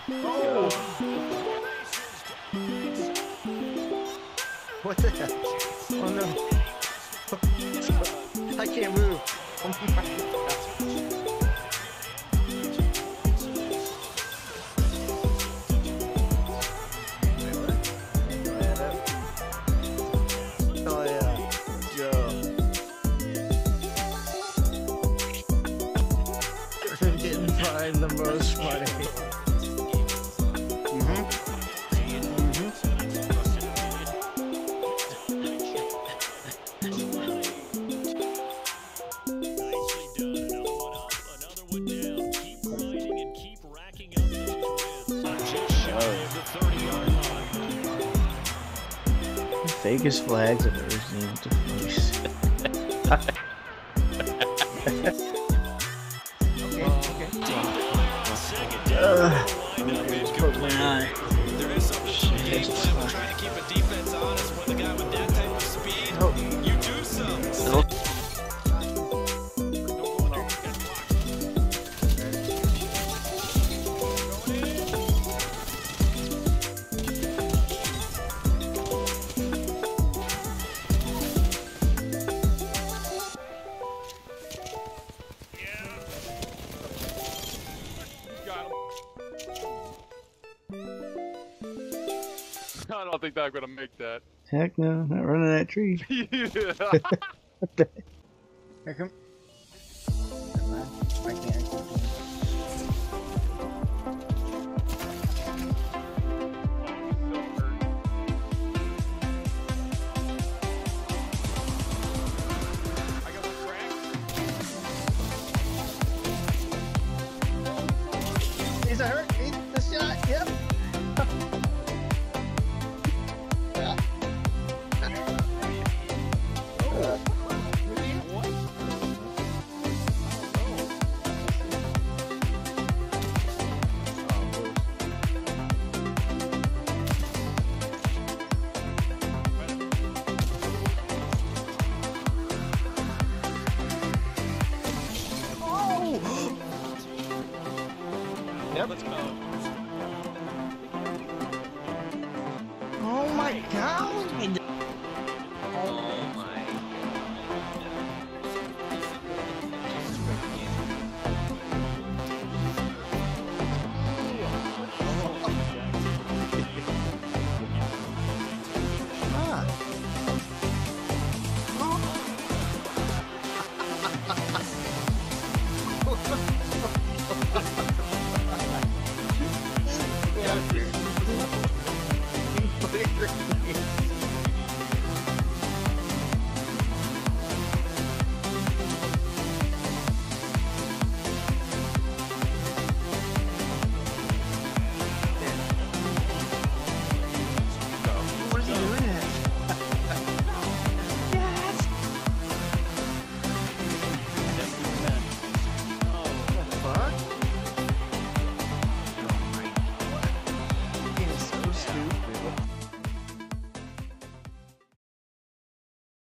Oh! What the heck? Oh no! I can't move. Oh my God. Oh yeah, yo. I'm getting fined the most money. Fakest flags I've ever seen to face. Broke my eye. There is something to the game plan when trying to keep a defense honest when the guy with that type of speed, you do something. I don't think I'm gonna make that. Heck no, not running that tree. Yeah. What the heck? Here come. I can't. Is it hurt? Eat the shot. Yep. Yep. Let's go. Oh my God!